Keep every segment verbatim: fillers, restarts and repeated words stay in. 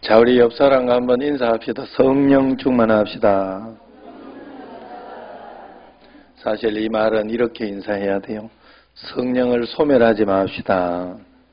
자, 우리 옆 사람과 한번 인사합시다. 성령 충만합시다. 사실 이 말은 이렇게 인사해야 돼요. 성령을 소멸하지 맙시다.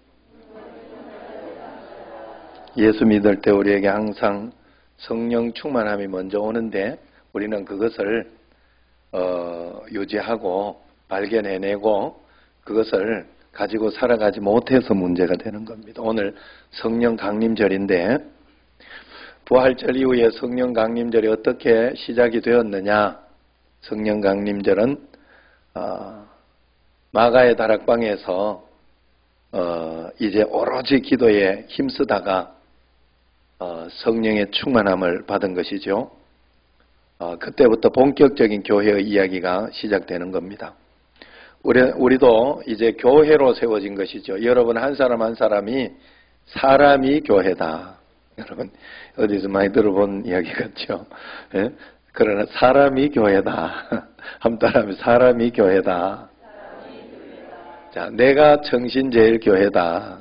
예수 믿을 때 우리에게 항상 성령 충만함이 먼저 오는데 우리는 그것을 어, 유지하고 발견해내고 그것을 가지고 살아가지 못해서 문제가 되는 겁니다. 오늘 성령 강림절인데 부활절 이후에 성령 강림절이 어떻게 시작이 되었느냐? 성령 강림절은 어, 마가의 다락방에서 어, 이제 오로지 기도에 힘쓰다가 어, 성령의 충만함을 받은 것이죠. 어, 그때부터 본격적인 교회의 이야기가 시작되는 겁니다. 우리, 우리도 이제 교회로 세워진 것이죠. 여러분 한 사람 한 사람이 사람이 교회다. 여러분 어디서 많이 들어본 이야기 같죠. 예? 그러나 사람이 교회다. 한 사람이 사람이 교회다. 자, 내가 정신제일교회다.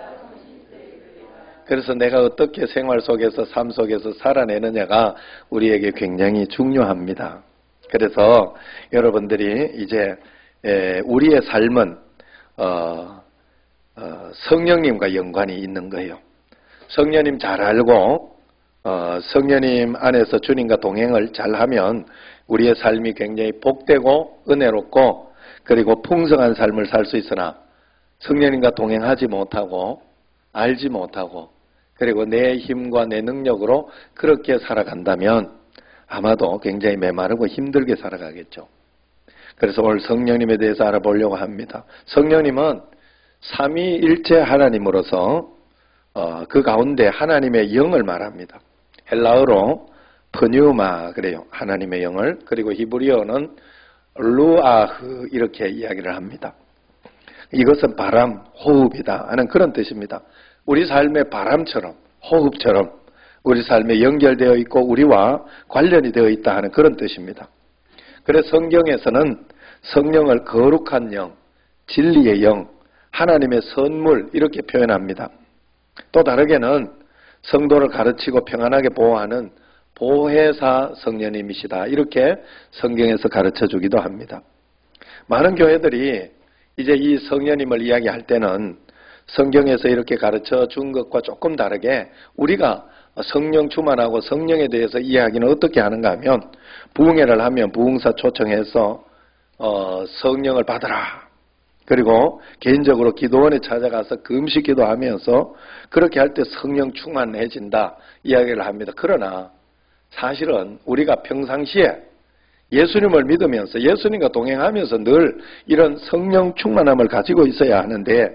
그래서 내가 어떻게 생활 속에서 삶 속에서 살아내느냐가 우리에게 굉장히 중요합니다. 그래서 여러분들이 이제 우리의 삶은 어, 어, 성령님과 연관이 있는 거예요. 성령님 잘 알고 어, 성령님 안에서 주님과 동행을 잘하면 우리의 삶이 굉장히 복되고 은혜롭고 그리고 풍성한 삶을 살 수 있으나 성령님과 동행하지 못하고 알지 못하고 그리고 내 힘과 내 능력으로 그렇게 살아간다면 아마도 굉장히 메마르고 힘들게 살아가겠죠. 그래서 오늘 성령님에 대해서 알아보려고 합니다. 성령님은 삼위일체 하나님으로서 어, 그 가운데 하나님의 영을 말합니다. 헬라어로 프뉴마 그래요. 하나님의 영을. 그리고 히브리어는 루아흐 이렇게 이야기를 합니다. 이것은 바람, 호흡이다 하는 그런 뜻입니다. 우리 삶의 바람처럼 호흡처럼 우리 삶에 연결되어 있고 우리와 관련이 되어 있다 하는 그런 뜻입니다. 그래서 성경에서는 성령을 거룩한 영, 진리의 영, 하나님의 선물 이렇게 표현합니다. 또 다르게는 성도를 가르치고 평안하게 보호하는 보혜사 성령님이시다 이렇게 성경에서 가르쳐 주기도 합니다. 많은 교회들이 이제 이 성령님을 이야기할 때는 성경에서 이렇게 가르쳐 준 것과 조금 다르게 우리가 성령 충만하고 성령에 대해서 이야기는 어떻게 하는가 하면 부흥회를 하면 부흥사 초청해서 어, 성령을 받으라. 그리고 개인적으로 기도원에 찾아가서 금식 기도하면서 그렇게 할 때 성령 충만해진다 이야기를 합니다. 그러나 사실은 우리가 평상시에 예수님을 믿으면서 예수님과 동행하면서 늘 이런 성령 충만함을 가지고 있어야 하는데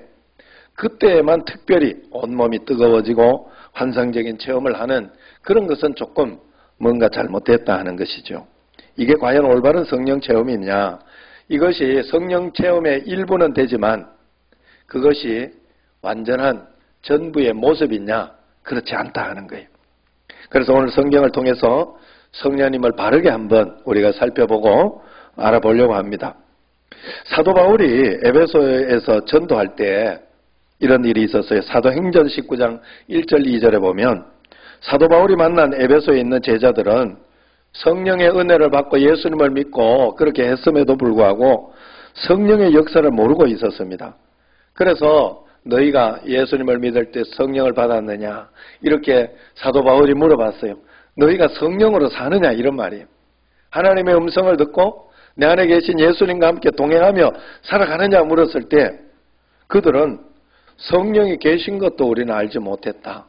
그때에만 특별히 온몸이 뜨거워지고 환상적인 체험을 하는 그런 것은 조금 뭔가 잘못됐다 하는 것이죠. 이게 과연 올바른 성령 체험이냐? 이것이 성령 체험의 일부는 되지만 그것이 완전한 전부의 모습이냐? 그렇지 않다 하는 거예요. 그래서 오늘 성경을 통해서 성령님을 바르게 한번 우리가 살펴보고 알아보려고 합니다. 사도 바울이 에베소에서 전도할 때 이런 일이 있었어요. 사도행전 십구 장 일 절 이 절에 보면 사도 바울이 만난 에베소에 있는 제자들은 성령의 은혜를 받고 예수님을 믿고 그렇게 했음에도 불구하고 성령의 역사를 모르고 있었습니다. 그래서 너희가 예수님을 믿을 때 성령을 받았느냐 이렇게 사도 바울이 물어봤어요. 너희가 성령으로 사느냐 이런 말이에요. 하나님의 음성을 듣고 내 안에 계신 예수님과 함께 동행하며 살아가느냐 물었을 때 그들은 성령이 계신 것도 우리는 알지 못했다.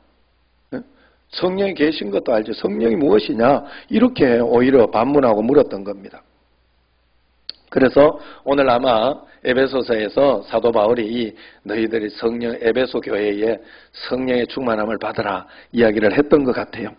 성령이 계신 것도 알지 성령이 무엇이냐 이렇게 오히려 반문하고 물었던 겁니다. 그래서 오늘 아마 에베소서에서 사도 바울이 이 너희들이 성령 에베소 교회에 성령의 충만함을 받으라 이야기를 했던 것 같아요.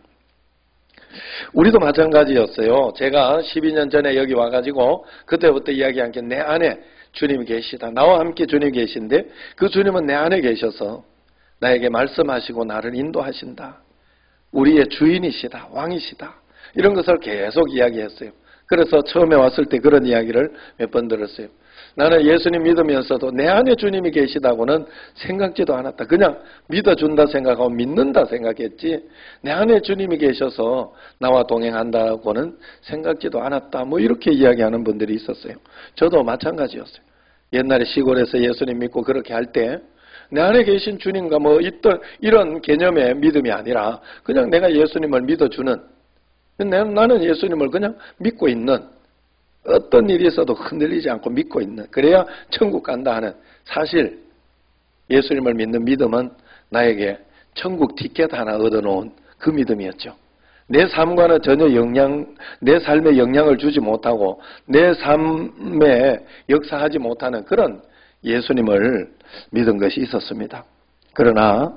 우리도 마찬가지였어요. 제가 십이 년 전에 여기 와가지고 그때부터 이야기한 게 내 안에 주님이 계시다. 나와 함께 주님이 계신데 그 주님은 내 안에 계셔서 나에게 말씀하시고 나를 인도하신다. 우리의 주인이시다. 왕이시다. 이런 것을 계속 이야기했어요. 그래서 처음에 왔을 때 그런 이야기를 몇 번 들었어요. 나는 예수님 믿으면서도 내 안에 주님이 계시다고는 생각지도 않았다. 그냥 믿어준다 생각하고 믿는다 생각했지 내 안에 주님이 계셔서 나와 동행한다고는 생각지도 않았다. 뭐 이렇게 이야기하는 분들이 있었어요. 저도 마찬가지였어요. 옛날에 시골에서 예수님 믿고 그렇게 할 때 내 안에 계신 주님과 뭐 있던 이런 개념의 믿음이 아니라 그냥 내가 예수님을 믿어주는, 나는 예수님을 그냥 믿고 있는, 어떤 일이 있어도 흔들리지 않고 믿고 있는, 그래야 천국 간다 하는, 사실 예수님을 믿는 믿음은 나에게 천국 티켓 하나 얻어놓은 그 믿음이었죠. 내 삶과는 전혀 영향, 내 삶에 영향을 주지 못하고 내 삶에 역사하지 못하는 그런 예수님을 믿은 것이 있었습니다. 그러나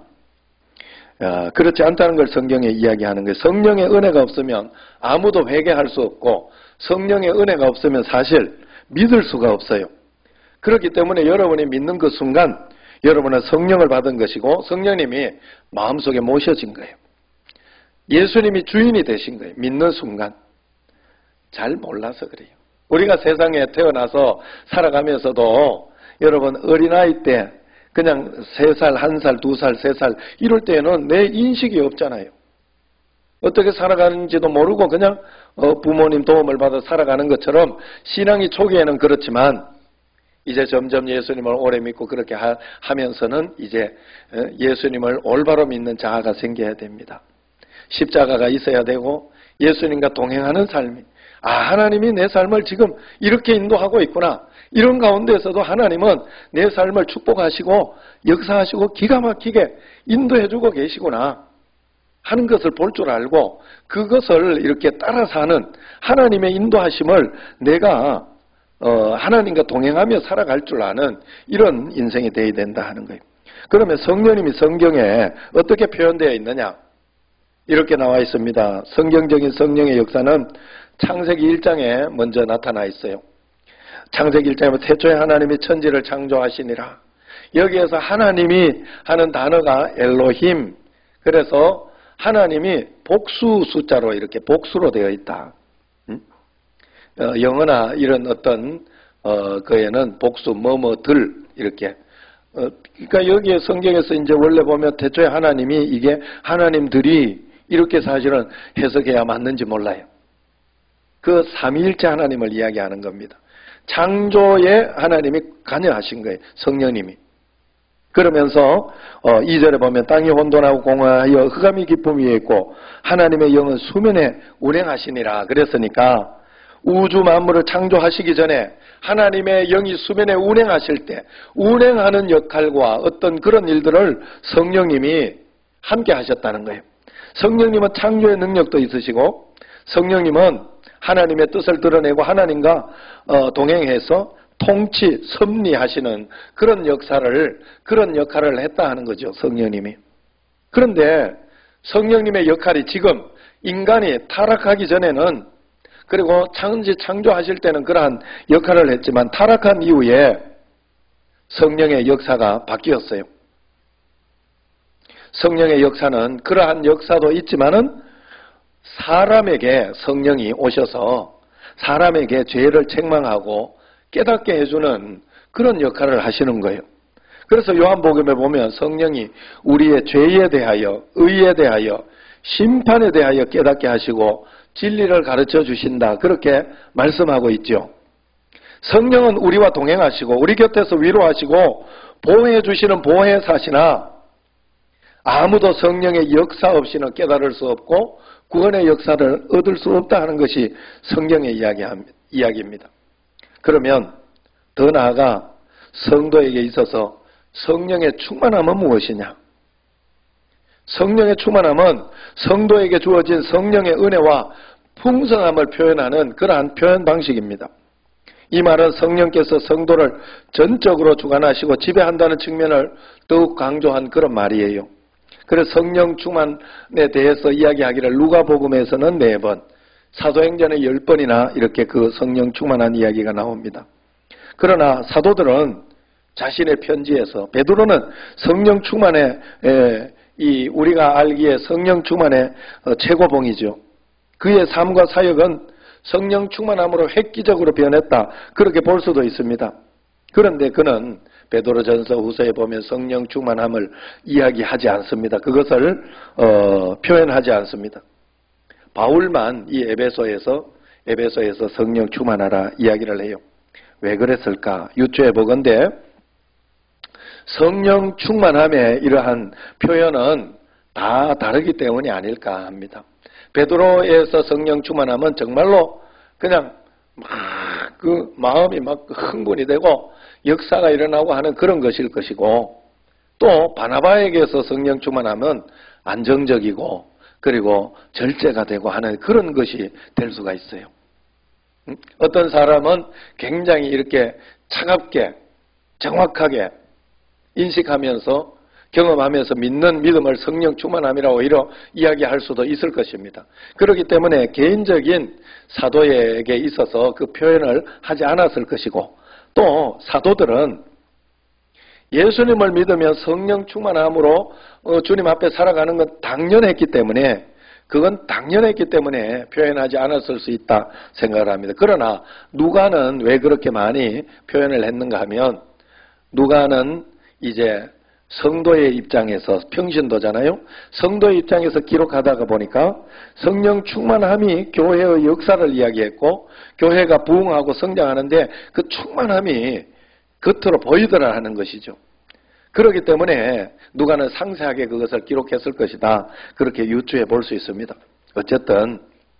그렇지 않다는 걸 성경에 이야기하는 거예요. 성령의 은혜가 없으면 아무도 회개할 수 없고 성령의 은혜가 없으면 사실 믿을 수가 없어요. 그렇기 때문에 여러분이 믿는 그 순간 여러분은 성령을 받은 것이고 성령님이 마음속에 모셔진 거예요. 예수님이 주인이 되신 거예요. 믿는 순간. 잘 몰라서 그래요. 우리가 세상에 태어나서 살아가면서도 여러분 어린아이 때 그냥 세 살, 한 살, 두 살, 세 살 이럴 때는 내 인식이 없잖아요. 어떻게 살아가는지도 모르고 그냥 부모님 도움을 받아 살아가는 것처럼 신앙이 초기에는 그렇지만 이제 점점 예수님을 오래 믿고 그렇게 하면서는 이제 예수님을 올바로 믿는 자아가 생겨야 됩니다. 십자가가 있어야 되고 예수님과 동행하는 삶이, 아, 하나님이 내 삶을 지금 이렇게 인도하고 있구나. 이런 가운데서도 하나님은 내 삶을 축복하시고 역사하시고 기가 막히게 인도해주고 계시구나 하는 것을 볼 줄 알고 그것을 이렇게 따라 사는 하나님의 인도하심을 내가 어, 하나님과 동행하며 살아갈 줄 아는 이런 인생이 되어야 된다 하는 거예요. 그러면 성령님이 성경에 어떻게 표현되어 있느냐? 이렇게 나와 있습니다. 성경적인 성령의 역사는 창세기 일 장에 먼저 나타나 있어요. 창세기 일 장에 태초에 하나님이 천지를 창조하시니라. 여기에서 하나님이 하는 단어가 엘로힘. 그래서 하나님이 복수 숫자로 이렇게 복수로 되어 있다. 음? 어, 영어나 이런 어떤 어, 거에는 복수 뭐뭐들 이렇게. 어, 그러니까 여기에 성경에서 이제 원래 보면 태초에 하나님이 이게 하나님들이 이렇게 사실은 해석해야 맞는지 몰라요. 그 삼위일체 하나님을 이야기하는 겁니다. 창조에 하나님이 관여하신 거예요. 성령님이. 그러면서 어, 이 절에 보면 땅이 혼돈하고 공허하여 흑암이 깊음 위에 있고 하나님의 영은 수면에 운행하시니라 그랬으니까 우주 만물을 창조하시기 전에 하나님의 영이 수면에 운행하실 때 운행하는 역할과 어떤 그런 일들을 성령님이 함께 하셨다는 거예요. 성령님은 창조의 능력도 있으시고 성령님은 하나님의 뜻을 드러내고 하나님과 어, 동행해서 통치, 섭리하시는 그런 역사를, 그런 역할을 했다 하는 거죠, 성령님이. 그런데 성령님의 역할이 지금 인간이 타락하기 전에는, 그리고 창지 창조하실 때는 그러한 역할을 했지만 타락한 이후에 성령의 역사가 바뀌었어요. 성령의 역사는 그러한 역사도 있지만은 사람에게 성령이 오셔서 사람에게 죄를 책망하고 깨닫게 해주는 그런 역할을 하시는 거예요. 그래서 요한복음에 보면 성령이 우리의 죄에 대하여, 의에 대하여, 심판에 대하여 깨닫게 하시고 진리를 가르쳐 주신다. 그렇게 말씀하고 있죠. 성령은 우리와 동행하시고 우리 곁에서 위로하시고 보호해 주시는 보혜사시나 아무도 성령의 역사 없이는 깨달을 수 없고 구원의 역사를 얻을 수 없다 하는 것이 성경의 이야기입니다. 그러면 더 나아가 성도에게 있어서 성령의 충만함은 무엇이냐? 성령의 충만함은 성도에게 주어진 성령의 은혜와 풍성함을 표현하는 그러한 표현 방식입니다. 이 말은 성령께서 성도를 전적으로 주관하시고 지배한다는 측면을 더욱 강조한 그런 말이에요. 그래서 성령 충만에 대해서 이야기하기를 누가복음에서는 네 번, 사도행전에 열 번이나 이렇게 그 성령 충만한 이야기가 나옵니다. 그러나 사도들은 자신의 편지에서, 베드로는 성령 충만의 이 우리가 알기에 성령 충만의 최고봉이죠. 그의 삶과 사역은 성령 충만함으로 획기적으로 변했다. 그렇게 볼 수도 있습니다. 그런데 그는 베드로전서 후서에 보면 성령 충만함을 이야기하지 않습니다. 그것을 어, 표현하지 않습니다. 바울만 이 에베소에서 에베소에서 성령 충만하라 이야기를 해요. 왜 그랬을까? 유추해 보건대 성령 충만함의 이러한 표현은 다 다르기 때문이 아닐까 합니다. 베드로에서 성령 충만함은 정말로 그냥 막 그 마음이 막 흥분이 되고 역사가 일어나고 하는 그런 것일 것이고, 또 바나바에게서 성령 충만함은 안정적이고 그리고 절제가 되고 하는 그런 것이 될 수가 있어요. 어떤 사람은 굉장히 이렇게 차갑게 정확하게 인식하면서 경험하면서 믿는 믿음을 성령 충만함이라고 이러 이야기할 수도 있을 것입니다. 그렇기 때문에 개인적인 사도에게 있어서 그 표현을 하지 않았을 것이고, 또 사도들은 예수님을 믿으면 성령 충만함으로 주님 앞에 살아가는 건 당연했기 때문에 그건 당연했기 때문에 표현하지 않았을 수 있다 생각을 합니다. 그러나 누가는 왜 그렇게 많이 표현을 했는가 하면, 누가는 이제 성도의 입장에서, 평신도잖아요. 성도의 입장에서 기록하다가 보니까 성령 충만함이 교회의 역사를 이야기했고, 교회가 부흥하고 성장하는데 그 충만함이 겉으로 보이더라 하는 것이죠. 그렇기 때문에 누가는 상세하게 그것을 기록했을 것이다, 그렇게 유추해 볼 수 있습니다. 어쨌든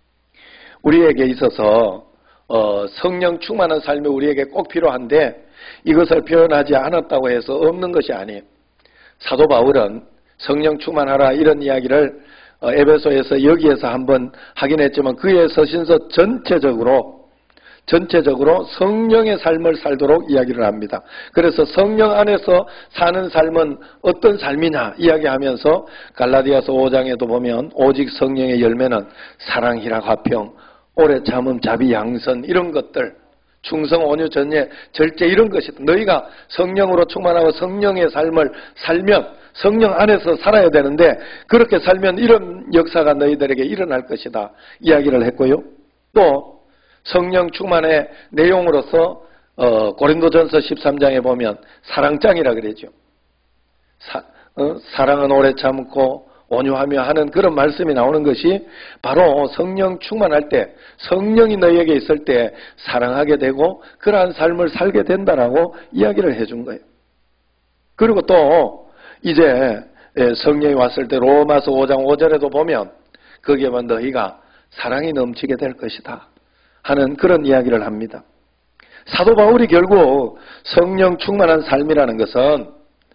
우리에게 있어서 어, 성령 충만한 삶이 우리에게 꼭 필요한데 이것을 표현하지 않았다고 해서 없는 것이 아니에요. 사도 바울은 성령 충만하라 이런 이야기를 어, 에베소에서 여기에서 한번 하긴 했지만 그의 서신서 전체적으로 전체적으로 성령의 삶을 살도록 이야기를 합니다. 그래서 성령 안에서 사는 삶은 어떤 삶이냐 이야기하면서 갈라디아서 오 장에도 보면 오직 성령의 열매는 사랑, 희락, 화평, 오래 참음, 자비, 양선 이런 것들, 충성, 온유, 전예, 절제 이런 것이다. 너희가 성령으로 충만하고 성령의 삶을 살면 성령 안에서 살아야 되는데 그렇게 살면 이런 역사가 너희들에게 일어날 것이다 이야기를 했고요. 또 성령 충만의 내용으로서 어, 고린도전서 십삼 장에 보면 사랑장이라 그러죠. 사, 어, 사랑은 오래 참고 온유하며 하는 그런 말씀이 나오는 것이 바로 성령 충만할 때, 성령이 너희에게 있을 때 사랑하게 되고 그러한 삶을 살게 된다라고 이야기를 해준 거예요. 그리고 또 이제 성령이 왔을 때 로마서 오 장 오 절에도 보면 거기에만 너희가 사랑이 넘치게 될 것이다 하는 그런 이야기를 합니다. 사도 바울이 결국 성령 충만한 삶이라는 것은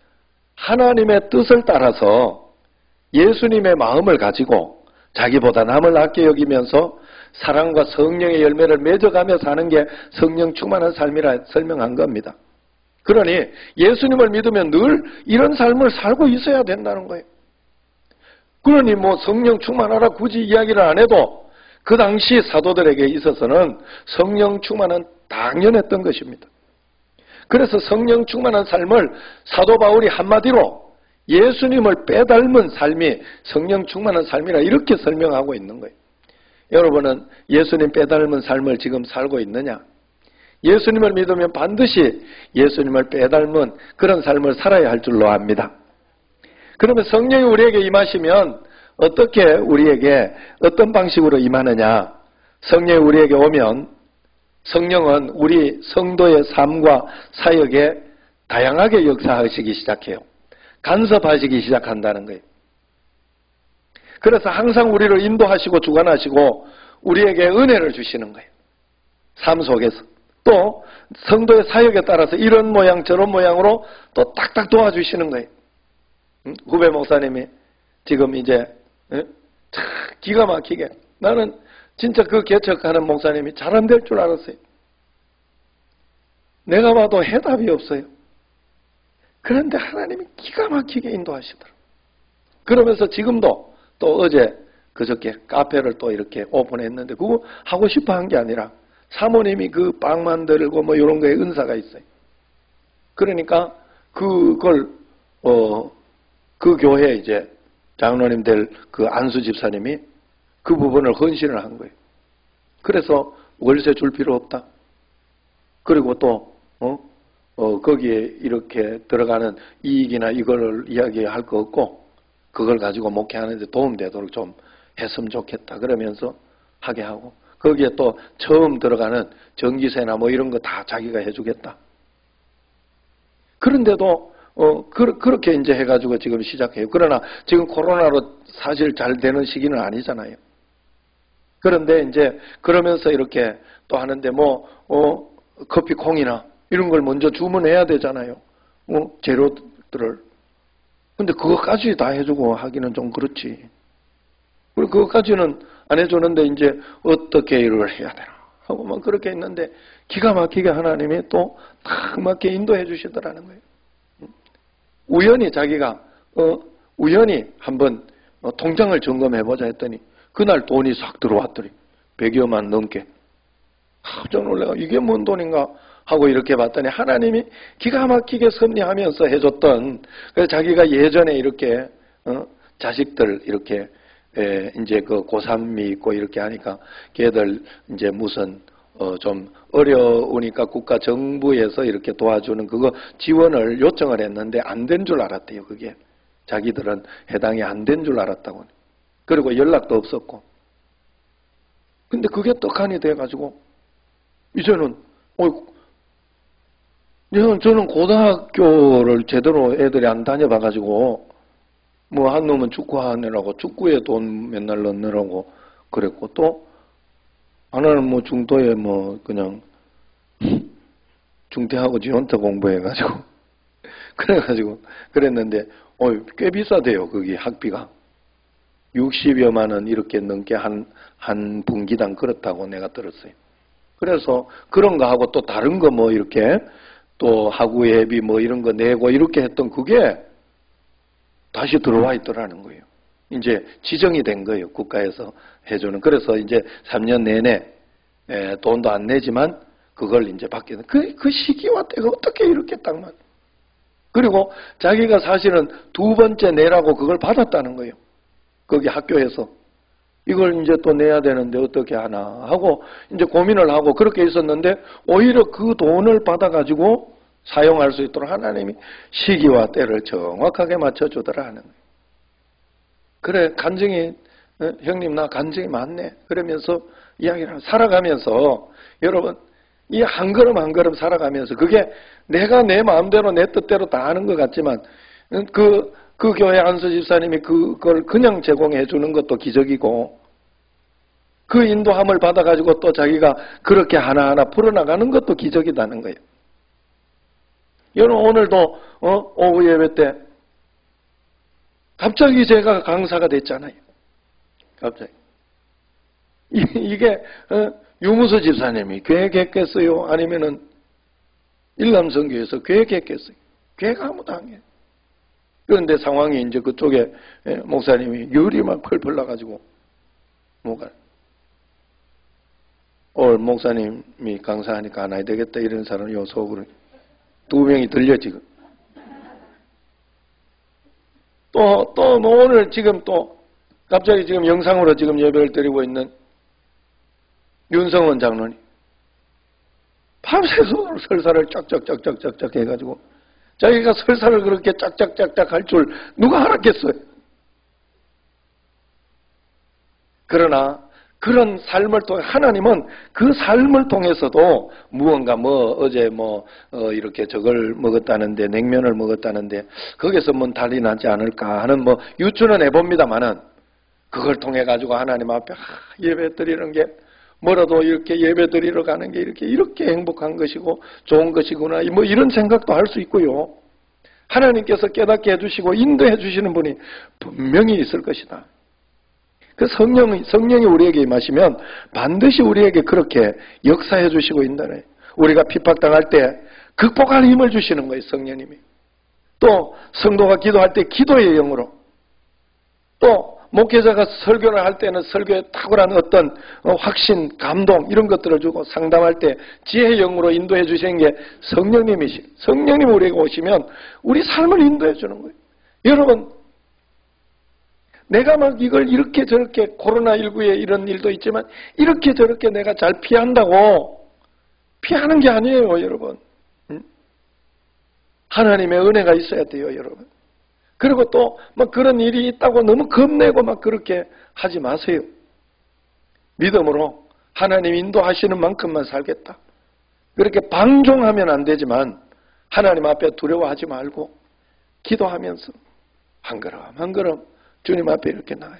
하나님의 뜻을 따라서 예수님의 마음을 가지고 자기보다 남을 아껴 여기면서 사랑과 성령의 열매를 맺어가며 사는 게 성령 충만한 삶이라 설명한 겁니다. 그러니 예수님을 믿으면 늘 이런 삶을 살고 있어야 된다는 거예요. 그러니 뭐 성령 충만하라 굳이 이야기를 안 해도 그 당시 사도들에게 있어서는 성령 충만은 당연했던 것입니다. 그래서 성령 충만한 삶을 사도 바울이 한마디로 예수님을 빼닮은 삶이 성령 충만한 삶이라 이렇게 설명하고 있는 거예요. 여러분은 예수님 빼닮은 삶을 지금 살고 있느냐? 예수님을 믿으면 반드시 예수님을 빼닮은 그런 삶을 살아야 할 줄로 압니다. 그러면 성령이 우리에게 임하시면 어떻게 우리에게 어떤 방식으로 임하느냐? 성령이 우리에게 오면 성령은 우리 성도의 삶과 사역에 다양하게 역사하시기 시작해요. 간섭하시기 시작한다는 거예요. 그래서 항상 우리를 인도하시고 주관하시고 우리에게 은혜를 주시는 거예요. 삶 속에서. 또 성도의 사역에 따라서 이런 모양 저런 모양으로 또 딱딱 도와주시는 거예요. 후배 목사님이 지금 이제 기가 막히게, 나는 진짜 그 개척하는 목사님이 잘 안 될 줄 알았어요. 내가 봐도 해답이 없어요. 그런데 하나님이 기가 막히게 인도하시더라고요. 그러면서 지금도 또 어제 그저께 카페를 또 이렇게 오픈했는데 그거 하고 싶어 한 게 아니라 사모님이 그 빵 만들고 뭐 이런 거에 은사가 있어요. 그러니까 그걸 어, 그 교회 이제 장로님 될 그 안수 집사님이 그 부분을 헌신을 한 거예요. 그래서 월세 줄 필요 없다. 그리고 또 어? 어, 거기에 이렇게 들어가는 이익이나 이걸 이야기할 거 없고 그걸 가지고 목회하는 데 도움되도록 좀 했으면 좋겠다. 그러면서 하게 하고 거기에 또 처음 들어가는 전기세나 뭐 이런 거 다 자기가 해주겠다. 그런데도 어, 그, 그렇게 이제 해가지고 지금 시작해요. 그러나 지금 코로나로 사실 잘 되는 시기는 아니잖아요. 그런데 이제 그러면서 이렇게 또 하는데 뭐 어, 커피 콩이나 이런 걸 먼저 주문해야 되잖아요. 어, 재료들을. 근데 그것까지 다 해주고 하기는 좀 그렇지. 그리고 그것까지는 안 해주는데 이제 어떻게 일을 해야 되나 하고 막 그렇게 있는데 기가 막히게 하나님이 또 딱 맞게 인도해 주시더라는 거예요. 우연히 자기가 어, 우연히 한번 어, 통장을 점검해보자 했더니 그날 돈이 싹 들어왔더니 백여만 넘게. 깜짝 놀라가 이게 뭔 돈인가 하고 이렇게 봤더니 하나님이 기가 막히게 섭리하면서 해줬던, 그래서 자기가 예전에 이렇게 어, 자식들 이렇게 에, 이제 그 고삼이 있고 이렇게 하니까 걔들 이제 무슨 어, 좀 어려우니까 국가 정부에서 이렇게 도와주는 그거 지원을 요청을 했는데 안 된 줄 알았대요. 그게 자기들은 해당이 안 된 줄 알았다고. 그리고 연락도 없었고. 근데 그게 떡하니 돼가지고 이제는 어, 저는 고등학교를 제대로 애들이 안 다녀봐가지고 뭐 한 놈은 축구하느라고 축구에 돈 맨날 넣느라고 그랬고 또 하나는 뭐 중도에 뭐 그냥 중퇴하고 지원터 공부해가지고 그래가지고 그랬는데 어, 꽤 비싸대요. 거기 학비가 육십여만 원 이렇게 넘게 한, 한 분기당 그렇다고 내가 들었어요. 그래서 그런 거 하고 또 다른 거 뭐 이렇게 또 학우 예비 뭐 이런 거 내고 이렇게 했던 그게 다시 들어와 있더라는 거예요. 이제 지정이 된 거예요. 국가에서 해주는. 그래서 이제 삼 년 내내 에, 돈도 안 내지만 그걸 이제 받게 된. 그, 그 시기와 때가 어떻게 이렇게 딱 맞. 그리고 자기가 사실은 두 번째 내라고 그걸 받았다는 거예요. 거기 학교에서. 이걸 이제 또 내야 되는데 어떻게 하나 하고 이제 고민을 하고 그렇게 있었는데 오히려 그 돈을 받아가지고 사용할 수 있도록 하나님이 시기와 때를 정확하게 맞춰주더라 하는 거예요. 그래, 간증이, 어? 형님 나 간증이 많네. 그러면서 이야기를 살아가면서 여러분 이 한 걸음 한 걸음 살아가면서 그게 내가 내 마음대로 내 뜻대로 다 하는 것 같지만 그, 그 교회 안수 집사님이 그걸 그냥 제공해 주는 것도 기적이고 그 인도함을 받아가지고 또 자기가 그렇게 하나하나 풀어나가는 것도 기적이다는 거예요. 여러분 오늘도 어? 오후 예배 때 갑자기 제가 강사가 됐잖아요. 갑자기. 이, 이게 어? 유무서 집사님이 계획했겠어요? 아니면은 일남성교에서 계획했겠어요? 계획 아무도 안 해. 그런데 상황이 이제 그쪽에 목사님이 열이 막 펄펄 나가지고 뭐가 오늘 목사님이 강사하니까 안 해야 되겠다 이런 사람이 요 속으로 두 명이 들려 지금. 또, 또, 뭐 오늘 지금 또, 갑자기 지금 영상으로 지금 예배를 드리고 있는 윤성원 장로님. 밤새서 설사를 쫙쫙쫙쫙쫙쫙 해가지고, 자기가 설사를 그렇게 쫙쫙쫙쫙 할 줄 누가 알았겠어요? 그러나, 그런 삶을 통해, 하나님은 그 삶을 통해서도 무언가 뭐, 어제 뭐, 어, 이렇게 저걸 먹었다는데, 냉면을 먹었다는데, 거기서 뭔 달이 나지 않을까 하는 뭐, 유추는 해봅니다만은, 그걸 통해가지고 하나님 앞에, 아, 예배 드리는 게, 뭐라도 이렇게 예배 드리러 가는 게 이렇게, 이렇게 행복한 것이고, 좋은 것이구나, 뭐 이런 생각도 할 수 있고요. 하나님께서 깨닫게 해주시고, 인도해 주시는 분이 분명히 있을 것이다. 그 성령이, 성령이 우리에게 임하시면 반드시 우리에게 그렇게 역사해 주시고 있다네. 우리가 핍박당할 때 극복할 힘을 주시는 거예요, 성령님이. 또 성도가 기도할 때 기도의 영으로. 또 목회자가 설교를 할 때는 설교에 탁월한 어떤 확신, 감동 이런 것들을 주고 상담할 때 지혜의 영으로 인도해 주시는 게 성령님이시. 성령님이 우리에게 오시면 우리 삶을 인도해 주는 거예요. 여러분 내가 막 이걸 이렇게 저렇게 코로나십구에 이런 일도 있지만 이렇게 저렇게 내가 잘 피한다고 피하는 게 아니에요, 여러분. 응? 하나님의 은혜가 있어야 돼요, 여러분. 그리고 또 막 그런 일이 있다고 너무 겁내고 막 그렇게 하지 마세요. 믿음으로 하나님 인도하시는 만큼만 살겠다. 그렇게 방종하면 안 되지만 하나님 앞에 두려워하지 말고 기도하면서 한 걸음 한 걸음 주님 앞에 이렇게 나가요.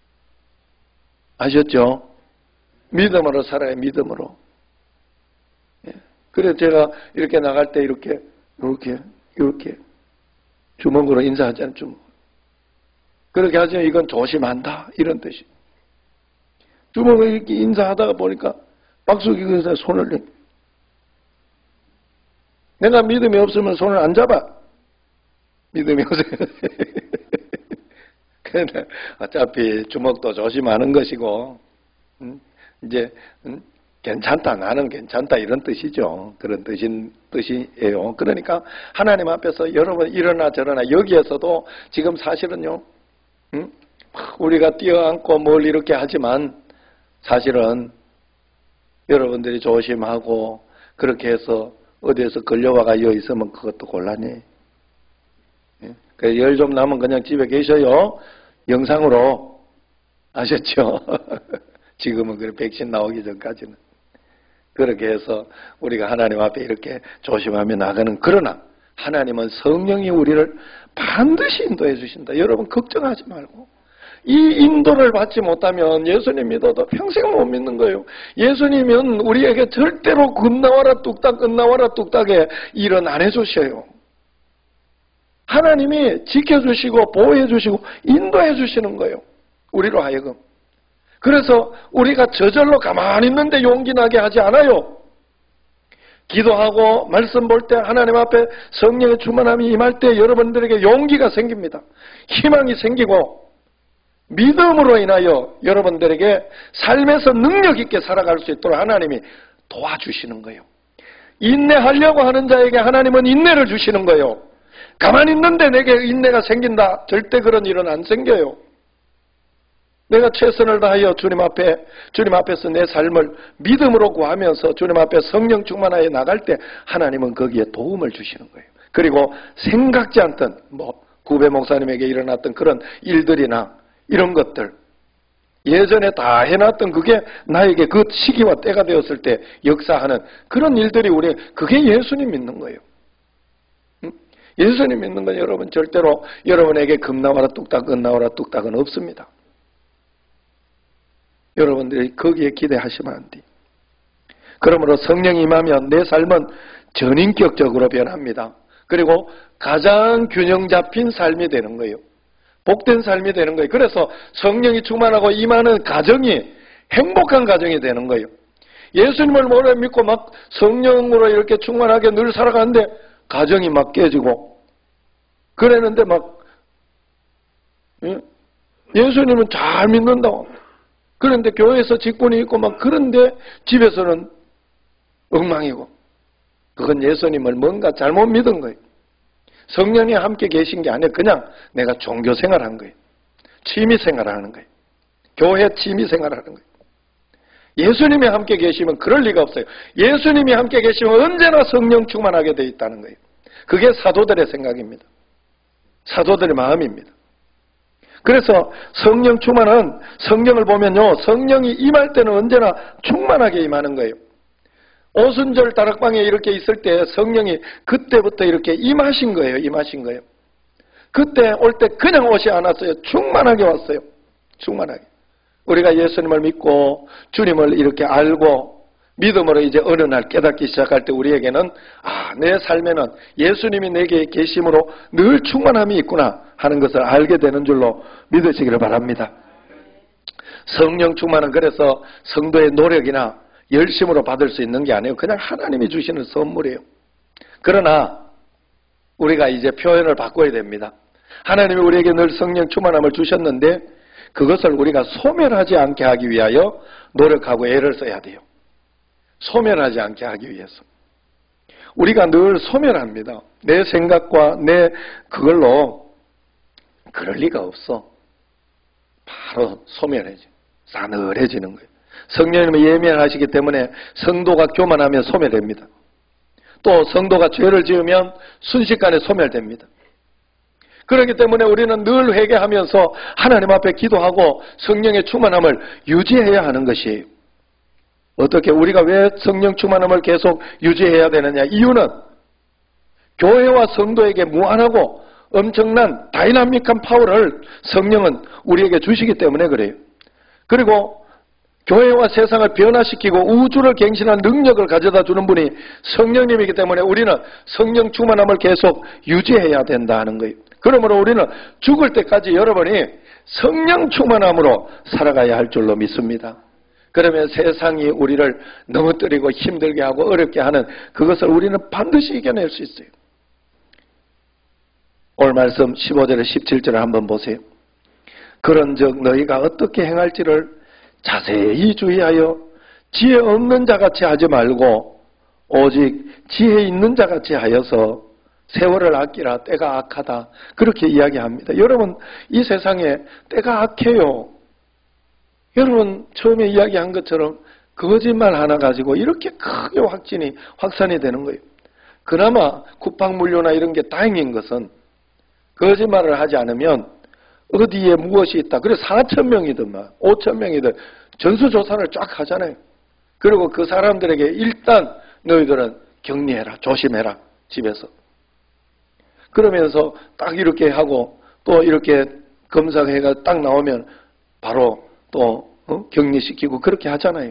아셨죠? 믿음으로 살아요. 믿음으로. 예. 그래서 제가 이렇게 나갈 때 이렇게 이렇게 이렇게 주먹으로 인사하잖아요. 주먹. 그렇게 하지만 이건 조심한다 이런 뜻이. 주먹을 이렇게 인사하다가 보니까 박수기 근사에 손을 내. 내가 믿음이 없으면 손을 안 잡아. 믿음이 없어요. 그런데 어차피 주먹도 조심하는 것이고, 음, 이제 음, 괜찮다, 나는 괜찮다 이런 뜻이죠. 그런 뜻인 뜻이에요. 그러니까 하나님 앞에서 여러분 이러나 저러나 여기에서도 지금 사실은요, 음, 우리가 뛰어안고 뭘 이렇게 하지만 사실은 여러분들이 조심하고 그렇게 해서 어디에서 걸려와가 여 있으면 그것도 곤란해. 열 좀 나면 그냥 집에 계셔요. 영상으로. 아셨죠? 지금은 그 백신 나오기 전까지는. 그렇게 해서 우리가 하나님 앞에 이렇게 조심하며 나가는. 그러나 하나님은 성령이 우리를 반드시 인도해 주신다. 여러분 걱정하지 말고. 이 인도를 받지 못하면 예수님 믿어도 평생 못 믿는 거예요. 예수님은 우리에게 절대로 끝나와라 뚝딱 끝나와라 뚝딱에 일은 안 해주셔요. 하나님이 지켜주시고 보호해주시고 인도해주시는 거예요. 우리로 하여금. 그래서 우리가 저절로 가만히 있는데 용기 나게 하지 않아요. 기도하고 말씀 볼 때 하나님 앞에 성령의 충만함이 임할 때 여러분들에게 용기가 생깁니다. 희망이 생기고 믿음으로 인하여 여러분들에게 삶에서 능력 있게 살아갈 수 있도록 하나님이 도와주시는 거예요. 인내하려고 하는 자에게 하나님은 인내를 주시는 거예요. 가만히 있는데 내게 인내가 생긴다. 절대 그런 일은 안 생겨요. 내가 최선을 다하여 주님 앞에, 주님 앞에서 내 삶을 믿음으로 구하면서 주님 앞에 성령 충만하여 나갈 때 하나님은 거기에 도움을 주시는 거예요. 그리고 생각지 않던 뭐 구배 목사님에게 일어났던 그런 일들이나 이런 것들 예전에 다 해놨던 그게 나에게 그 시기와 때가 되었을 때 역사하는 그런 일들이 우리 그게 예수님 믿는 거예요. 예수님 믿는 건 여러분 절대로 여러분에게 금 나와라 뚝딱 은 나와라 뚝딱은 없습니다. 여러분들이 거기에 기대하시면 안 돼. 그러므로 성령이 임하면 내 삶은 전인격적으로 변합니다. 그리고 가장 균형 잡힌 삶이 되는 거예요. 복된 삶이 되는 거예요. 그래서 성령이 충만하고 임하는 가정이 행복한 가정이 되는 거예요. 예수님을 오래 믿고 막 성령으로 이렇게 충만하게 늘 살아가는데 가정이 막 깨지고 그랬는데 막 예수님은 잘 믿는다고. 그런데 교회에서 직분이 있고 막 그런데 집에서는 엉망이고 그건 예수님을 뭔가 잘못 믿은 거예요. 성령이 함께 계신 게 아니라 그냥 내가 종교 생활하는 거예요. 취미 생활하는 거예요. 교회 취미 생활하는 거예요. 예수님이 함께 계시면 그럴 리가 없어요. 예수님이 함께 계시면 언제나 성령 충만하게 되어 있다는 거예요. 그게 사도들의 생각입니다. 사도들의 마음입니다. 그래서 성령 충만은 성경을 보면요. 성령이 임할 때는 언제나 충만하게 임하는 거예요. 오순절 다락방에 이렇게 있을 때 성령이 그때부터 이렇게 임하신 거예요. 임하신 거예요. 그때 올 때 그냥 오지 않았어요. 충만하게 왔어요. 충만하게. 우리가 예수님을 믿고 주님을 이렇게 알고 믿음으로 이제 어느 날 깨닫기 시작할 때 우리에게는 아, 내 삶에는 예수님이 내게 계심으로 늘 충만함이 있구나 하는 것을 알게 되는 줄로 믿으시기를 바랍니다. 성령 충만은 그래서 성도의 노력이나 열심으로 받을 수 있는 게 아니에요. 그냥 하나님이 주시는 선물이에요. 그러나 우리가 이제 표현을 바꿔야 됩니다. 하나님이 우리에게 늘 성령 충만함을 주셨는데 그것을 우리가 소멸하지 않게 하기 위하여 노력하고 애를 써야 돼요. 소멸하지 않게 하기 위해서. 우리가 늘 소멸합니다. 내 생각과 내 그걸로 그럴 리가 없어. 바로 소멸해져. 싸늘해지는 거예요. 성령님이 예민하시기 때문에 성도가 교만하면 소멸됩니다. 또 성도가 죄를 지으면 순식간에 소멸됩니다. 그렇기 때문에 우리는 늘 회개하면서 하나님 앞에 기도하고 성령의 충만함을 유지해야 하는 것이에요. 어떻게 우리가 왜 성령 충만함을 계속 유지해야 되느냐? 이유는 교회와 성도에게 무한하고 엄청난 다이나믹한 파워를 성령은 우리에게 주시기 때문에 그래요. 그리고 교회와 세상을 변화시키고 우주를 갱신한 능력을 가져다 주는 분이 성령님이기 때문에 우리는 성령 충만함을 계속 유지해야 된다는 거예요. 그러므로 우리는 죽을 때까지 여러분이 성령 충만함으로 살아가야 할 줄로 믿습니다. 그러면 세상이 우리를 넘어뜨리고 힘들게 하고 어렵게 하는 그것을 우리는 반드시 이겨낼 수 있어요. 오늘 말씀 십오 절에 십칠 절을 한번 보세요. 그런즉 너희가 어떻게 행할지를 자세히 주의하여 지혜 없는 자같이 하지 말고 오직 지혜 있는 자같이 하여서 세월을 아끼라. 때가 악하다. 그렇게 이야기합니다. 여러분, 이 세상에 때가 악해요. 여러분 처음에 이야기한 것처럼 거짓말 하나 가지고 이렇게 크게 확진이 확산이 되는 거예요. 그나마 쿠팡물류나 이런 게 다행인 것은 거짓말을 하지 않으면 어디에 무엇이 있다. 그래서 사천 명이든 막 오천 명이든 전수조사를 쫙 하잖아요. 그리고 그 사람들에게 일단 너희들은 격리해라. 조심해라. 집에서. 그러면서 딱 이렇게 하고 또 이렇게 검사해가 딱 나오면 바로 또 어? 격리시키고 그렇게 하잖아요.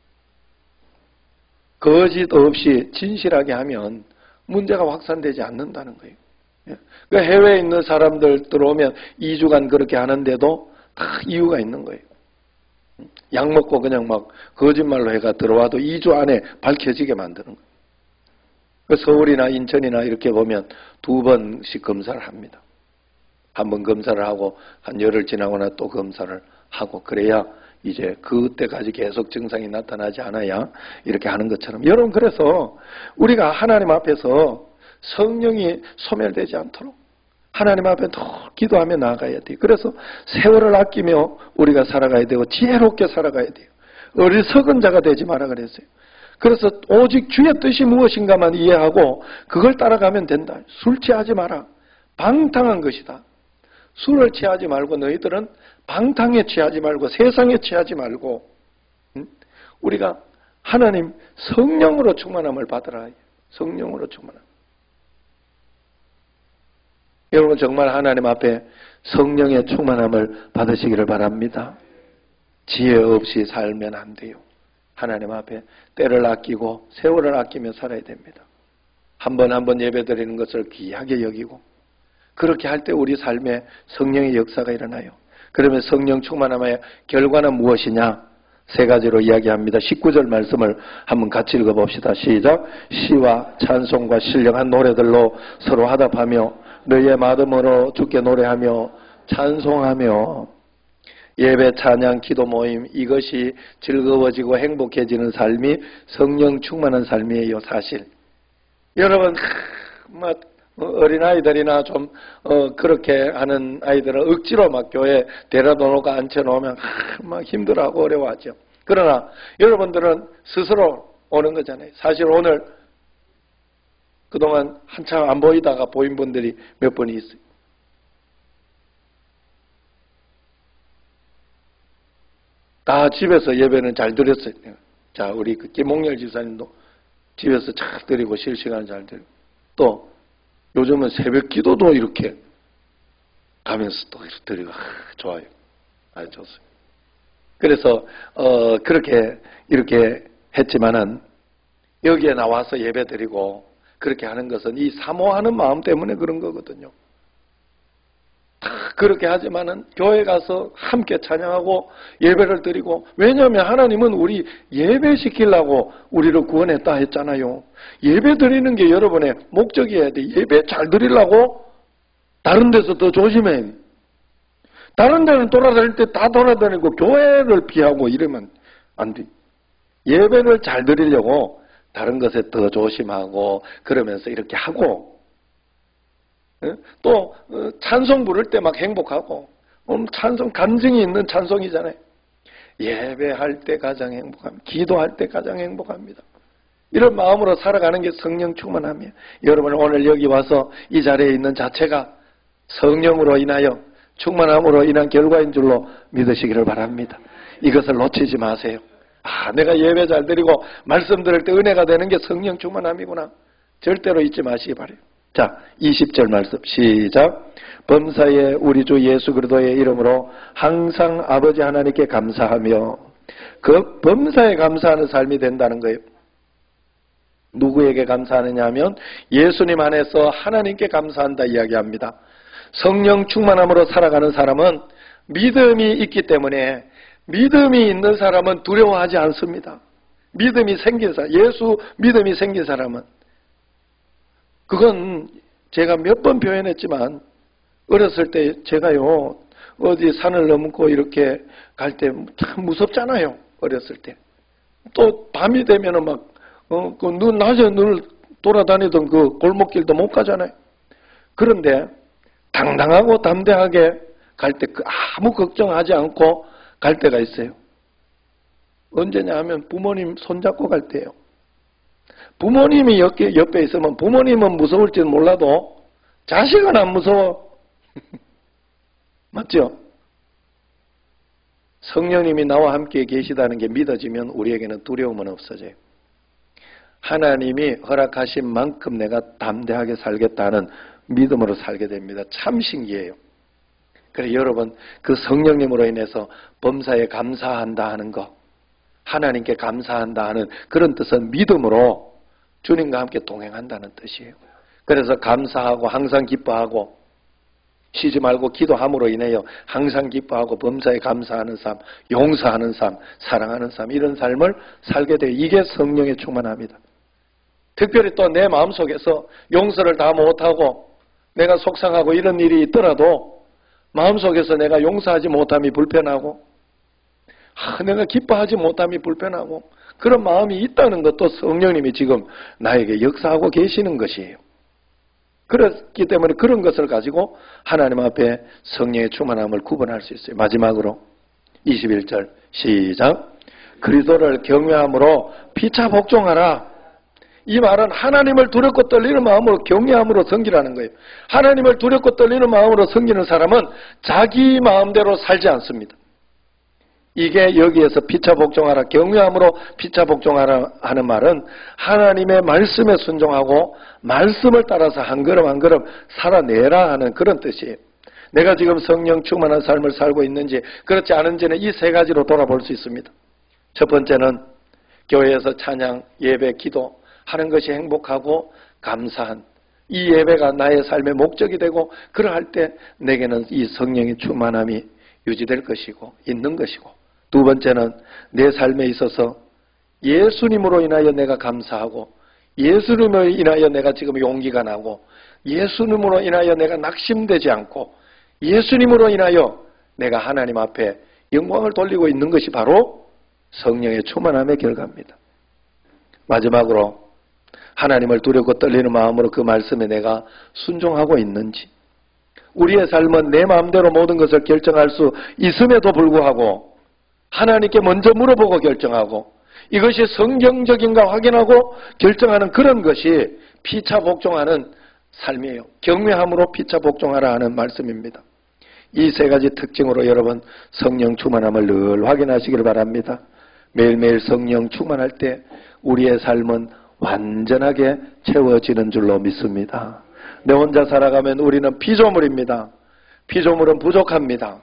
거짓 없이 진실하게 하면 문제가 확산되지 않는다는 거예요. 그 해외에 있는 사람들 들어오면 이 주간 그렇게 하는데도 다 이유가 있는 거예요. 약 먹고 그냥 막 거짓말로 해가 들어와도 이 주 안에 밝혀지게 만드는 거예요. 그 서울이나 인천이나 이렇게 보면 두 번씩 검사를 합니다. 한 번 검사를 하고 한 열흘 지나거나 또 검사를 하고 그래야 이제 그때까지 계속 증상이 나타나지 않아야 이렇게 하는 것처럼 여러분 그래서 우리가 하나님 앞에서 성령이 소멸되지 않도록 하나님 앞에 더 기도하며 나아가야 돼요. 그래서 세월을 아끼며 우리가 살아가야 되고 지혜롭게 살아가야 돼요. 어리석은 자가 되지 마라 그랬어요. 그래서 오직 주의 뜻이 무엇인가만 이해하고 그걸 따라가면 된다. 술 취하지 마라. 방탕한 것이다. 술을 취하지 말고 너희들은 방탕에 취하지 말고 세상에 취하지 말고 응? 우리가 하나님 성령으로 충만함을 받으라. 성령으로 충만함. 여러분 정말 하나님 앞에 성령의 충만함을 받으시기를 바랍니다. 지혜 없이 살면 안 돼요. 하나님 앞에 때를 아끼고 세월을 아끼며 살아야 됩니다. 한 번 한 번 예배 드리는 것을 귀하게 여기고 그렇게 할 때 우리 삶에 성령의 역사가 일어나요. 그러면 성령 충만함의 결과는 무엇이냐? 세 가지로 이야기합니다. 십구 절 말씀을 한번 같이 읽어봅시다. 시작. 시와 찬송과 신령한 노래들로 서로 화답하며 너희의 마음으로 주께 노래하며 찬송하며 예배, 찬양, 기도 모임 이것이 즐거워지고 행복해지는 삶이 성령 충만한 삶이에요. 사실 여러분 막 어린아이들이나 좀 어, 그렇게 하는 아이들은 억지로 막 교회 데려다 놓고 앉혀놓으면 막 힘들어하고 어려워하죠. 그러나 여러분들은 스스로 오는 거잖아요. 사실 오늘 그동안 한참 안 보이다가 보인 분들이 몇 분이 있어요. 다 집에서 예배는 잘 드렸어요. 자, 우리 그 김홍열 지사님도 집에서 잘 드리고 실시간 잘 드리고 또 요즘은 새벽 기도도 이렇게 가면서 또 이렇게 드리고 아, 좋아요. 아주 좋습니다. 그래서 어, 그렇게 이렇게 했지만은 여기에 나와서 예배 드리고 그렇게 하는 것은 이 사모하는 마음 때문에 그런 거거든요. 다 그렇게 하지만은 교회 가서 함께 찬양하고 예배를 드리고 왜냐하면 하나님은 우리 예배시키려고 우리를 구원했다 했잖아요. 예배 드리는 게 여러분의 목적이어야 돼. 예배 잘 드리려고 다른 데서 더 조심해. 다른 데는 돌아다닐 때 다 돌아다니고 교회를 피하고 이러면 안 돼. 예배를 잘 드리려고 다른 것에 더 조심하고 그러면서 이렇게 하고 또 찬송 부를 때 막 행복하고 음, 찬송, 감정이 있는 찬송이잖아요. 예배할 때 가장 행복합니다. 기도할 때 가장 행복합니다. 이런 마음으로 살아가는 게 성령 충만함이에요. 여러분 오늘 여기 와서 이 자리에 있는 자체가 성령으로 인하여 충만함으로 인한 결과인 줄로 믿으시기를 바랍니다. 이것을 놓치지 마세요. 아, 내가 예배 잘 드리고 말씀 들을 때 은혜가 되는 게 성령 충만함이구나. 절대로 잊지 마시기 바라요. 자, 이십 절 말씀 시작. 범사에 우리 주 예수 그리스도의 이름으로 항상 아버지 하나님께 감사하며, 그 범사에 감사하는 삶이 된다는 거예요. 누구에게 감사하느냐 하면 예수님 안에서 하나님께 감사한다 이야기합니다. 성령 충만함으로 살아가는 사람은 믿음이 있기 때문에, 믿음이 있는 사람은 두려워하지 않습니다. 믿음이 생긴 사람, 예수 믿음이 생긴 사람은, 그건 제가 몇 번 표현했지만 어렸을 때 제가요 어디 산을 넘고 이렇게 갈 때 참 무섭잖아요. 어렸을 때. 또 밤이 되면은 막 어, 그 눈 낮에 눈을 돌아다니던 그 골목길도 못 가잖아요. 그런데 당당하고 담대하게 갈 때 아무 걱정하지 않고 갈 때가 있어요. 언제냐 하면 부모님 손잡고 갈 때예요. 부모님이 옆에, 옆에 있으면 부모님은 무서울지는 몰라도 자식은 안 무서워. 맞죠? 성령님이 나와 함께 계시다는 게 믿어지면 우리에게는 두려움은 없어져요. 하나님이 허락하신 만큼 내가 담대하게 살겠다는 믿음으로 살게 됩니다. 참 신기해요. 그래서 여러분 그 성령님으로 인해서 범사에 감사한다 하는 거, 하나님께 감사한다 하는 그런 뜻은 믿음으로 주님과 함께 동행한다는 뜻이에요. 그래서 감사하고 항상 기뻐하고 쉬지 말고 기도함으로 인하여 항상 기뻐하고 범사에 감사하는 삶, 용서하는 삶, 사랑하는 삶, 이런 삶을 살게 돼요. 이게 성령의 충만함이다. 특별히 또 내 마음속에서 용서를 다 못하고 내가 속상하고 이런 일이 있더라도 마음속에서 내가 용서하지 못함이 불편하고 아, 내가 기뻐하지 못함이 불편하고 그런 마음이 있다는 것도 성령님이 지금 나에게 역사하고 계시는 것이에요. 그렇기 때문에 그런 것을 가지고 하나님 앞에 성령의 충만함을 구분할 수 있어요. 마지막으로 이십일 절 시작. 그리스도를 경외함으로 피차 복종하라. 이 말은 하나님을 두렵고 떨리는 마음으로 경외함으로 섬기라는 거예요. 하나님을 두렵고 떨리는 마음으로 섬기는 사람은 자기 마음대로 살지 않습니다. 이게 여기에서 피차 복종하라, 경외함으로 피차 복종하라 하는 말은 하나님의 말씀에 순종하고 말씀을 따라서 한 걸음 한 걸음 살아내라 하는 그런 뜻이에요. 내가 지금 성령 충만한 삶을 살고 있는지 그렇지 않은지는 이 세 가지로 돌아볼 수 있습니다. 첫 번째는 교회에서 찬양, 예배, 기도 하는 것이 행복하고 감사한 이 예배가 나의 삶의 목적이 되고 그러할 때 내게는 이 성령의 충만함이 유지될 것이고 있는 것이고, 두 번째는 내 삶에 있어서 예수님으로 인하여 내가 감사하고 예수님으로 인하여 내가 지금 용기가 나고 예수님으로 인하여 내가 낙심되지 않고 예수님으로 인하여 내가 하나님 앞에 영광을 돌리고 있는 것이 바로 성령의 충만함의 결과입니다. 마지막으로 하나님을 두렵고 떨리는 마음으로 그 말씀에 내가 순종하고 있는지, 우리의 삶은 내 마음대로 모든 것을 결정할 수 있음에도 불구하고 하나님께 먼저 물어보고 결정하고 이것이 성경적인가 확인하고 결정하는 그런 것이 피차 복종하는 삶이에요. 경외함으로 피차 복종하라 하는 말씀입니다. 이 세 가지 특징으로 여러분 성령 충만함을 늘 확인하시길 바랍니다. 매일매일 성령 충만할 때 우리의 삶은 완전하게 채워지는 줄로 믿습니다. 내 혼자 살아가면 우리는 피조물입니다. 피조물은 부족합니다.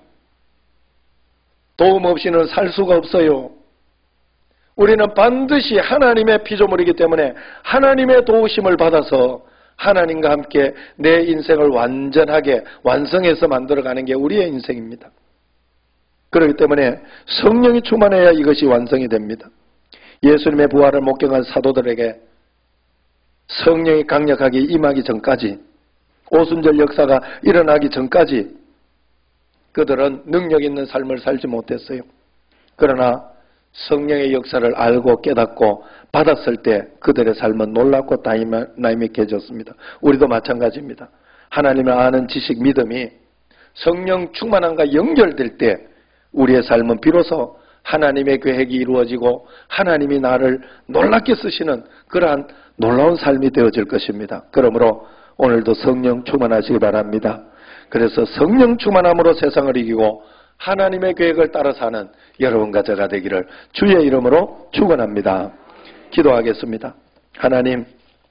도움 없이는 살 수가 없어요. 우리는 반드시 하나님의 피조물이기 때문에 하나님의 도우심을 받아서 하나님과 함께 내 인생을 완전하게 완성해서 만들어가는 게 우리의 인생입니다. 그렇기 때문에 성령이 충만해야 이것이 완성이 됩니다. 예수님의 부활을 목격한 사도들에게 성령이 강력하게 임하기 전까지, 오순절 역사가 일어나기 전까지 그들은 능력 있는 삶을 살지 못했어요. 그러나 성령의 역사를 알고 깨닫고 받았을 때 그들의 삶은 놀랍고 다이나믹해졌습니다. 우리도 마찬가지입니다. 하나님을 아는 지식, 믿음이 성령 충만함과 연결될 때 우리의 삶은 비로소 하나님의 계획이 이루어지고 하나님이 나를 놀랍게 쓰시는 그러한 놀라운 삶이 되어질 것입니다. 그러므로 오늘도 성령 충만하시기 바랍니다. 그래서 성령 충만함으로 세상을 이기고 하나님의 계획을 따라 사는 여러분과 저가 되기를 주의 이름으로 축원합니다. 기도하겠습니다. 하나님,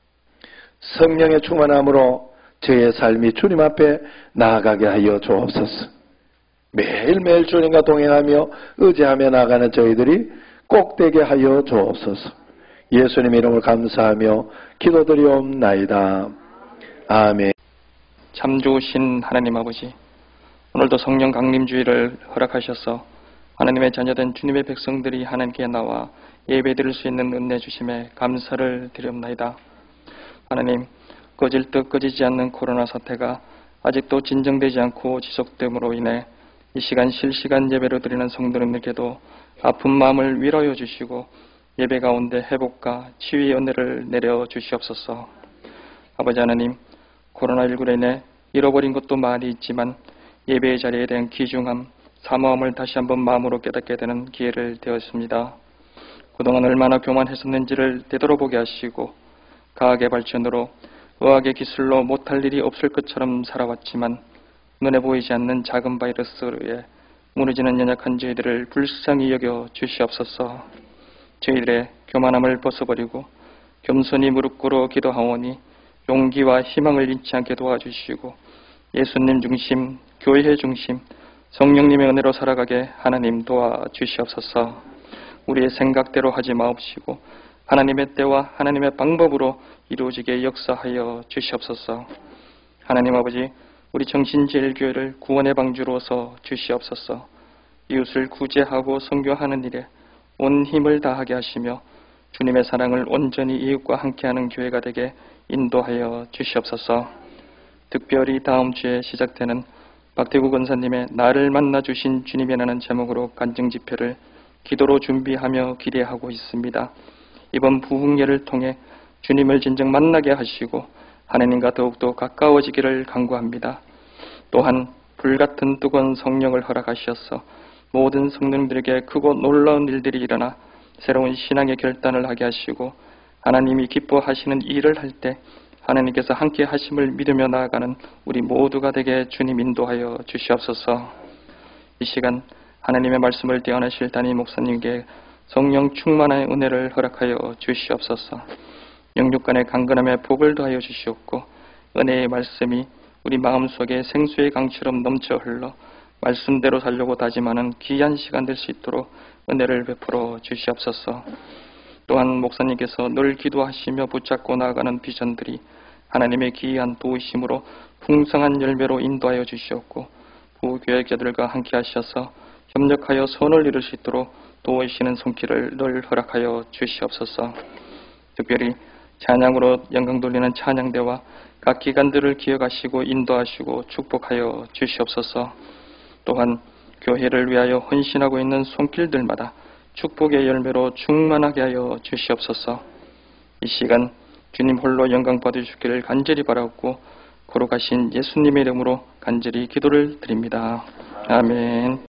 성령의 충만함으로 저의 삶이 주님 앞에 나아가게 하여 주옵소서. 매일매일 주님과 동행하며 의지하며 나아가는 저희들이 꼭 되게 하여 주옵소서. 예수님 이름을 감사하며 기도드리옵나이다. 아멘. 참 좋으신 하나님 아버지, 오늘도 성령 강림주의를 허락하셔서 하나님의 자녀된 주님의 백성들이 하나님께 나와 예배드릴 수 있는 은혜 주심에 감사를 드리옵나이다. 하나님, 꺼질 듯 꺼지지 않는 코로나 사태가 아직도 진정되지 않고 지속됨으로 인해 이 시간 실시간 예배를 드리는 성도님들께도 아픈 마음을 위로하여 주시고 예배 가운데 회복과 치유의 은혜를 내려 주시옵소서. 아버지 하나님, 코로나십구로 인해 잃어버린 것도 많이 있지만 예배의 자리에 대한 귀중함, 사모함을 다시 한번 마음으로 깨닫게 되는 기회를 되었습니다. 그동안 얼마나 교만했었는지를 되돌아보게 하시고 과학의 발전으로 의학의 기술로 못할 일이 없을 것처럼 살아왔지만 눈에 보이지 않는 작은 바이러스에 무너지는 연약한 저희들을 불쌍히 여겨 주시옵소서. 저희들의 교만함을 벗어버리고 겸손히 무릎 꿇어 기도하오니 용기와 희망을 잃지 않게 도와주시고 예수님 중심, 교회 중심, 성령님의 은혜로 살아가게 하나님 도와주시옵소서. 우리의 생각대로 하지 마옵시고 하나님의 때와 하나님의 방법으로 이루어지게 역사하여 주시옵소서. 하나님 아버지, 우리 정신제일교회를 구원의 방주로서 주시옵소서. 이웃을 구제하고 선교하는 일에 온 힘을 다하게 하시며 주님의 사랑을 온전히 이웃과 함께하는 교회가 되게 인도하여 주시옵소서. 특별히 다음 주에 시작되는 박태구 권사님의 나를 만나 주신 주님이라는 제목으로 간증 집회를 기도로 준비하며 기대하고 있습니다. 이번 부흥회를 통해 주님을 진정 만나게 하시고 하나님과 더욱더 가까워지기를 간구합니다. 또한 불같은 뜨거운 성령을 허락하셔서 모든 성도님들에게 크고 놀라운 일들이 일어나 새로운 신앙의 결단을 하게 하시고 하나님이 기뻐하시는 일을 할 때 하나님께서 함께 하심을 믿으며 나아가는 우리 모두가 되게 주님 인도하여 주시옵소서. 이 시간 하나님의 말씀을 대언하실 담임 목사님께 성령 충만한 은혜를 허락하여 주시옵소서. 영육간의 강건함에 복을 더하여 주시옵고 은혜의 말씀이 우리 마음속에 생수의 강처럼 넘쳐 흘러 말씀대로 살려고 다짐하는 귀한 시간 될 수 있도록 은혜를 베풀어 주시옵소서. 또한 목사님께서 늘 기도하시며 붙잡고 나아가는 비전들이 하나님의 귀한 도우심으로 풍성한 열매로 인도하여 주시옵고 부교역자들과 함께 하셔서 협력하여 선을 이룰 수 있도록 도우시는 손길을 늘 허락하여 주시옵소서. 특별히 찬양으로 영광 돌리는 찬양대와 각 기관들을 기억하시고 인도하시고 축복하여 주시옵소서. 또한 교회를 위하여 헌신하고 있는 손길들마다 축복의 열매로 충만하게 하여 주시옵소서. 이 시간 주님 홀로 영광 받으시기를 간절히 바라옵고 거룩하신 예수님의 이름으로 간절히 기도를 드립니다. 아멘.